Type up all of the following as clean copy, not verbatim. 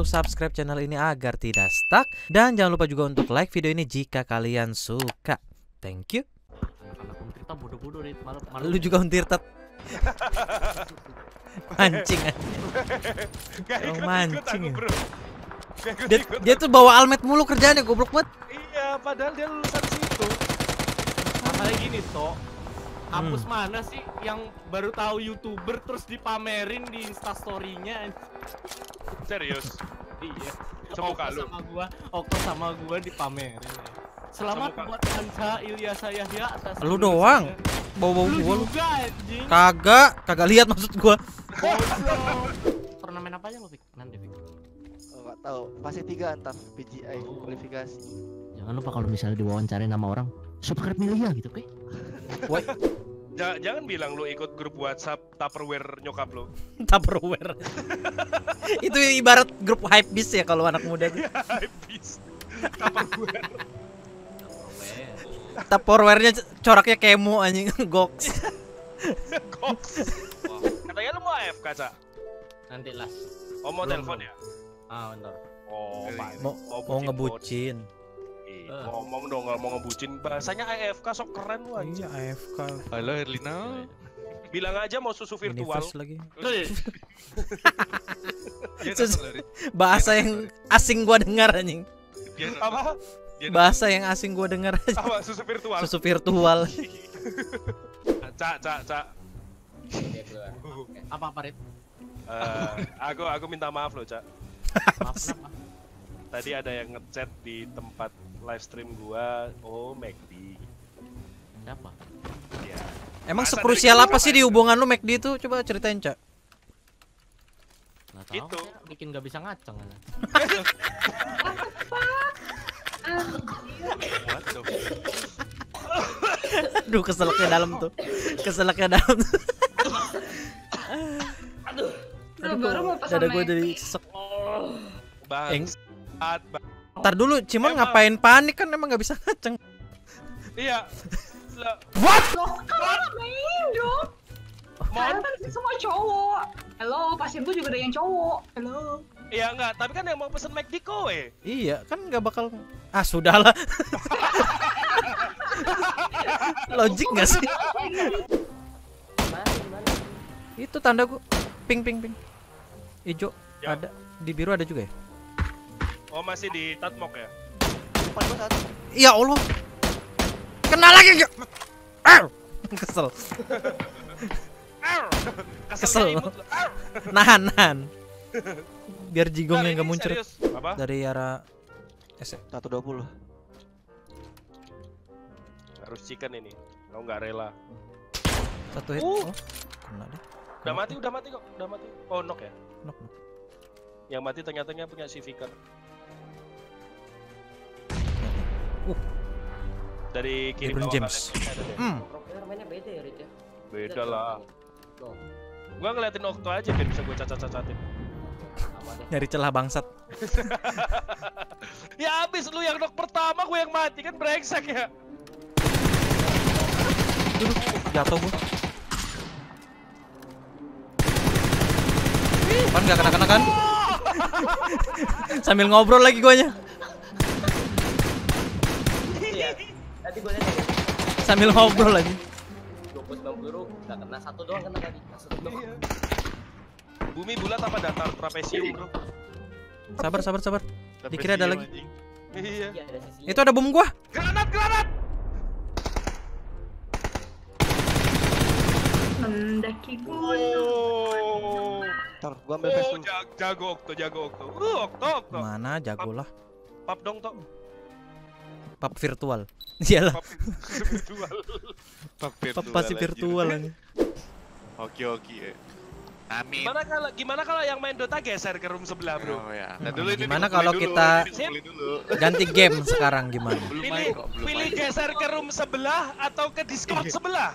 untuk subscribe channel ini agar tidak stuck. Dan jangan lupa juga untuk like video ini jika kalian suka. Thank you. Lu juga untirtat. Mancing oh, mancing ya. Dia tuh bawa almet mulu kerjaannya, goblok banget. Iya, padahal dia lulusan situ. Masalahnya gini, Tok. Kampus mana sih yang baru tahu YouTuber terus dipamerin di Instastory-nya? Serius? Iya. Semoga lu. Okto sama gua dipamerin. Selamat buat Anca Ilyasa Yahya atas lu doang. Bawa-bawa gua lu. Juga, anjing. Kagak lihat maksud gua. Turnamen apa aja lo, Fik? Nanti, Fik. Enggak tahu, pasti 3 antar PGI kualifikasi. Jangan lupa kalau misalnya diwawancarain sama orang, subscribe Milia gitu, oke? Woi, Jangan bilang lu ikut grup WhatsApp Tupperware nyokap lu. Tupperware. Itu ibarat grup hypebeast ya kalau anak muda tuh. Hypebeast. Tupperware. Tupperware-nya coraknya kemo anjing, goks. Goks. Katanya lu mau AFK, Cak? Nanti lah. Oh, mau telepon ya? Ah, bentar. Oh, Mau ngebucin. Ngomong dong, mau ngebucin. Bahasanya AFK sok keren lu anjing. Iya, AFK. Halo Herlina. Bilang aja mau susu virtual. Universe lagi. Susu. Bahasa yang asing gua dengar anjing. Apa? Bahasa yang asing gua dengar. Apa? Susu virtual. Susu virtual. Cak. Apa Rit? Aku minta maaf loh, Cak. Maaf, kenapa? Tadi ada yang ngechat di tempat live stream gua, oh McD. Siapa? Ya. Emang Masa sekrusial dari apa sih di hubungan lu McD itu? Coba ceritain, Cak. Nggak tahu, Gitu. ya, bikin gak bisa ngaceng kan. What the Aduh, keselaknya dalam tuh. Keselaknya dalam. Aduh, baru mau pesan Dada gue dari sesek. Bang. Ntar dulu, Cimon ngapain panik kan emang gak bisa ngaceng. Iya. What? Loh, kan main dong. Kalian kan semua cowok. Halo, pasien gue juga ada yang cowok. Halo. Iya enggak, tapi kan yang mau pesen McD kowe. Iya, kan gak bakal. Ah, sudahlah. Logik gak sih? Itu tanda gua. Ping. Ijo Ya. ada. Di biru ada juga ya? Oh, masih di Tatmok ya? Depan gua satu. Ya Allah. Kena lagi gak? Kesel. Kesel. Nahan. Biar jigongnya nggak muncul. Apa? Dari arah S. 120. Harus chicken ini. Kau nggak rela. Satu hit. Oh, kena deh. Udah mati kok. Udah mati. Oh, knock ya? Knock. Yang mati ternyata punya si Vicar. Dari kiri LeBron bawah James. kalian ada deh. Mainnya beda ya, Rit ya? Beda lah. Gua ngeliatin Okto aja biar bisa gua cacat-cacatin. Nyari celah bangsat. Ya abis lu yang knock pertama, gua yang mati kan brengsek ya. Jatuh gua. Kan gak kena kan? Sambil ngobrol lagi guanya. Tadi gue liat Sambil ngobrol lagi. 20 peluru, gak kena satu doang kena tadi. Satu doang. Bumi bulat apa datar? Trapesium, bro. Sabar. Dikira ada lagi. Iya. Iya, ada sisi. Itu ada bom gua. Granat! Mendaki gunung. Oh. Ntar gua ambil flash dulu. Jago Okto. Okto. Mana jagolah. Pap dong, Tok. Pap virtual. Iyalah. Pap virtual. Pap pasti virtual aja. Oke. Amin. Gimana kalau yang main Dota geser ke room sebelah, bro? Oh ya. Gimana kalau kita ganti game sekarang gimana? Pilih geser ke room sebelah atau ke Discord sebelah?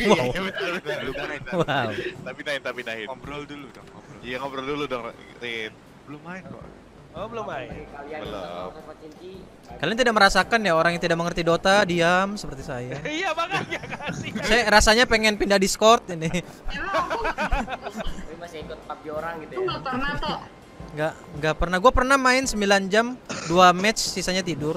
Wow. Tapi nahin. Ngobrol dulu dong. Iya, ngobrol dulu dong, Rit. Belum main kok. Oh, belum main. Belum. Kalian tidak merasakan ya orang yang tidak mengerti Dota diam seperti saya. Iya, makanya kasih. Saya rasanya pengen pindah Discord ini. Emang aku Tapi masih ikut PUBG orang gitu tuh ya. nggak pernah toh. Nggak pernah. Gue pernah main 9 jam, 2 match, sisanya tidur.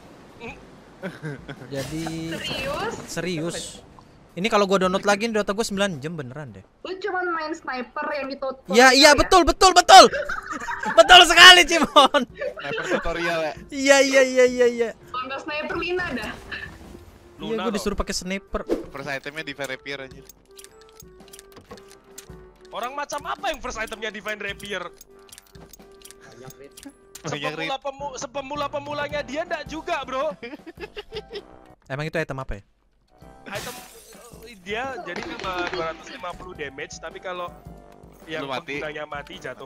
Jadi serius. Ini kalau gue download lagi Dota gue 9 jam beneran deh. Lu cuma main sniper yang ditutup. Iya, betul. Betul sekali, Cimon. Sniper tutorial ya. Iya. Kalau nggak sniper Lina dah. Iya, gue disuruh pakai sniper. First itemnya di Rapier aja. Orang macam apa yang first itemnya Divine Rapier? Sepemula-pemulanya dia ndak juga, bro. Emang itu item apa ya? Item dia jadi cuma 250 damage, tapi kalau yang penggunanya mati jatuh.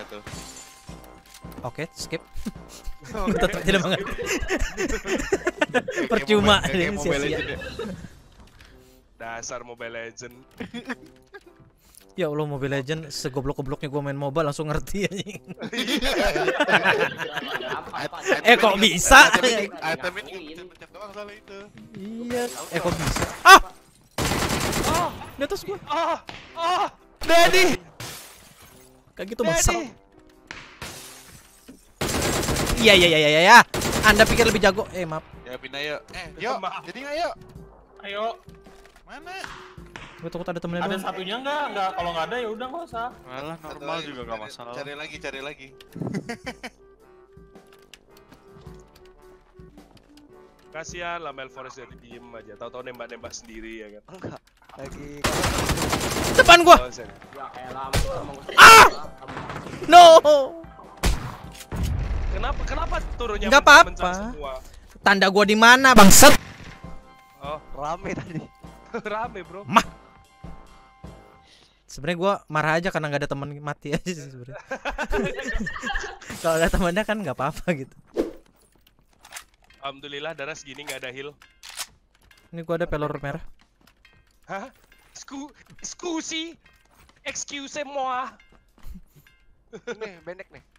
Oke, skip. Gue tetap tidak mengerti. Percuma sia-sia. Dasar Mobile Legend. Ya Allah, Mobile Legend segoblok-gobloknya gue main mobile langsung ngerti anjing. Kok bisa? Item ini pencet doang salah itu. Iya, kok bisa? Di atas gua. Daddy. Kayak gitu maksud. Iya. Anda pikir lebih jago? Maaf. Ya pindah yuk. Yuk. Jadi ayo. Ayo. Mana? Gue takut ada temennya Ada doang. satunya enggak? Kalau nggak ada ya udah nggak usah. Malah normal juga enggak masalah. Cari lagi. Kasihan lah Melforest jadi diem aja, tahu-tahu nembak-nembak sendiri ya kan. Enggak. Lagi Depan gua. Oh, sen. No. Kenapa turunnya Nggak mencang-mencang apa-apa. semua? Tanda gua di mana, bangsat? Oh, rame tadi. rame, bro. Sebenarnya gua marah aja karena nggak ada teman mati aja sih sebenarnya. Kalau ada temannya kan nggak apa-apa gitu. Alhamdulillah darah segini nggak ada heal. Ini gua ada pelor merah. Hah? Excuse-moi. Nih, bendek nih.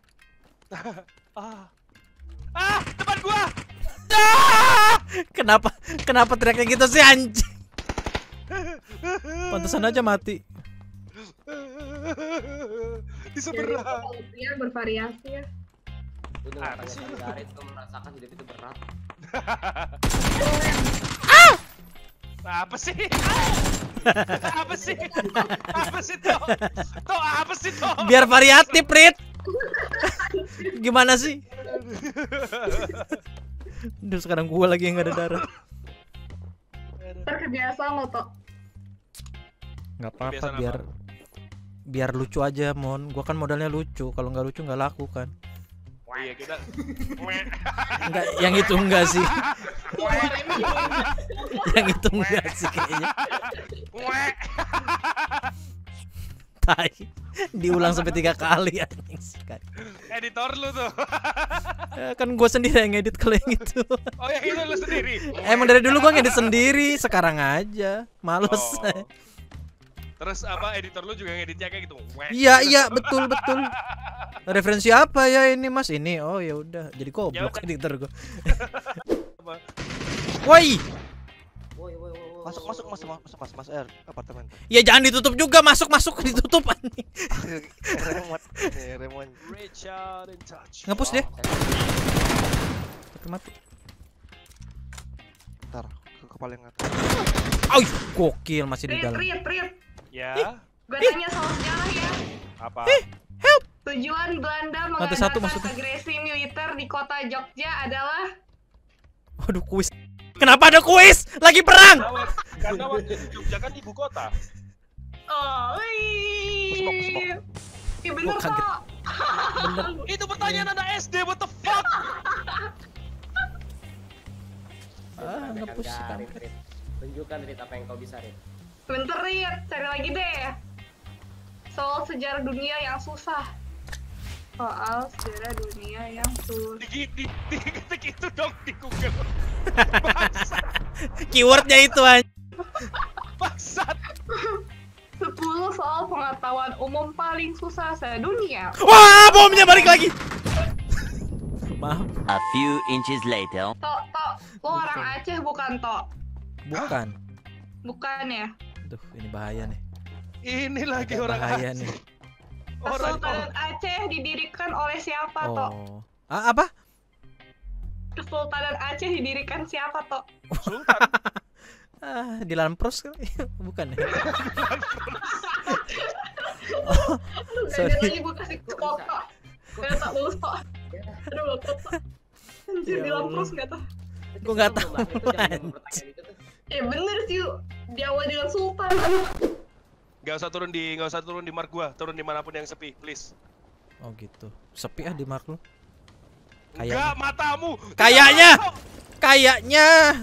Depan gua. Kenapa teriaknya gitu sih anjing? Pantesan aja mati. Di seberang. Dia bervariasi ya. Itu merasakan hidup itu berat. Apa sih? Apa sih toh? Biar variatif, Rit. Gimana sih? Duh, sekarang gua lagi yang gak ada darah. Terkebiasa lo Tok. Nggak apa-apa, biar lucu aja, Mon. Gua kan modalnya lucu. Kalau nggak lucu nggak laku kan. Iya kita. Enggak, yang itu enggak sih. Yang itu enggak sih kayaknya. Tai. Diulang sampai 3 kali anjing sekali. Editor lu tuh. Kan gua sendiri yang ngedit kalau yang itu. Oh, yang itu lu sendiri. Emang dari dulu gua ngedit sendiri, sekarang aja. Males. Oh. Terus apa editor lu juga ngeditnya kayak gitu? Iya, betul. Referensi apa ya ini, Mas? Ini. Oh, ya udah. Jadi goblok editor gua. Woi. Masuk apartemen. Ya jangan ditutup juga, masuk ditutup anjing. Remote. Richard in touch. Ngapus dia. Tapi mati. Ntar ke kepala yang atas. Au, gokil masih di dalam. Rit. Ya. Gue tanya soal sejarah ya. Apa? Help. Tujuan Belanda Satu mengadakan maksudnya. agresi militer di kota Jogja adalah. Waduh, kuis. Kenapa ada kuis? Lagi perang. Karena waktu itu Jogja kan ibu kota. Oh, iya bener Gua kaget. kok. Bener. Itu pertanyaan anak SD, what the fuck? Ngapus. Tunjukkan Rit apa yang kau bisa, Rit. Bentar Rit, cari lagi deh. Soal sejarah dunia yang susah. Diketik itu dong di Google. Keywordnya itu anjing. Bangsat. 10 soal pengetahuan umum paling susah sedunia. Wah, bomnya balik lagi. Maaf. A few inches later. Tok, lo orang Aceh bukan Tok? Bukan. Bukan ya? Duh, ini bahaya nih. Ini lagi orang Bahaya Aceh. nih. Kesultanan Aceh didirikan oleh siapa, Tok? Oh. Apa? Kesultanan Aceh didirikan siapa, Tok? Sultan. Di Lampros kali? Bukan ya? Sorry. Lagi gue kasih ke Tok. Kayak tak lulus, Tok. Aduh, Tok. Anjir, di Lampros nggak tuh? Gue nggak tahu. Ya bener sih, diawali dengan Sultan. Gak usah turun di mark gua, turun dimanapun yang sepi, please. Oh gitu. Sepi di mark lu. Enggak, matamu. Kayaknya.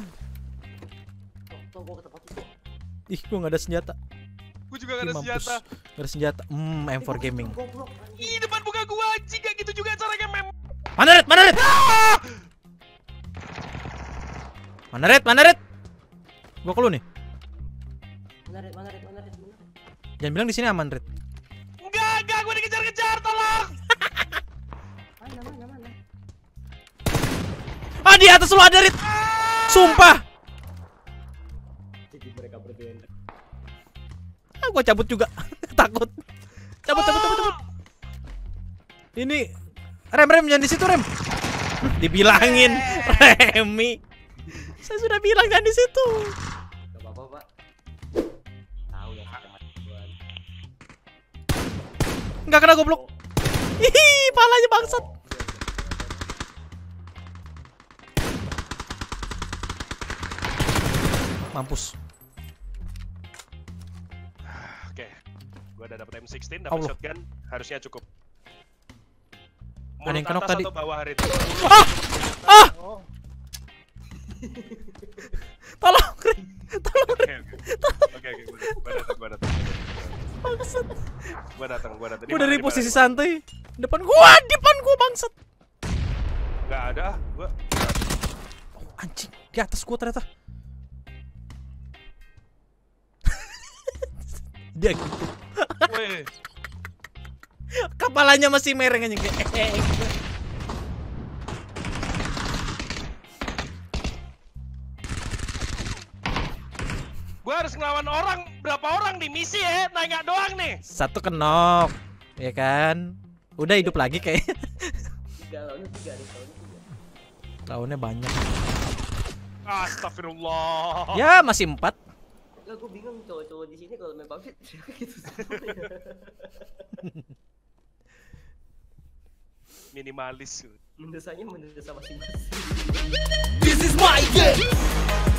Ih, gua nggak ada senjata. Gua juga gak ada senjata. Gak ada senjata. M4 gaming. Ih, depan muka gua anjing, gak gitu juga caranya mem. Mana Red? Gua ke lu nih. Mana Red? Jangan bilang di sini aman, Red. Enggak, gua dikejar-kejar, tolong. Mana? Di atas lu ada, Red. Sumpah. Gua cabut juga. Takut. Cabut. Ini rem jangan di situ, rem. Dibilangin Remi. Saya sudah bilang jangan di situ. Gak apa-apa, Pak. Tahu ya kematian. Enggak kena goblok. Hihi, palanya bangsat. Mampus. Oke. Gua udah dapet M16, dapet shotgun, harusnya cukup. Ada yang kenok tadi. Atau bawah Red? Tolong. Oke, gua datang. Bangsat. Gua datang. Gua dari posisi santai. Depan gua bangsat. Enggak ada, gua. Oh, anjing, di atas gua ternyata. Dia gitu. Weh. Kepalanya masih mereng anjing. Gua harus ngelawan orang, berapa orang di misi ya? Nanya doang nih. Satu kenok, ya kan? Udah hidup lagi kayaknya. 3 lawannya 3 nih, Lawannya banyak. Astagfirullah. Ya masih 4. Enggak, gue bingung cowok-cowok di sini kalau main PUBG gitu semuanya. Minimalis. Mendesanya mendesak masing-masing. This is my game.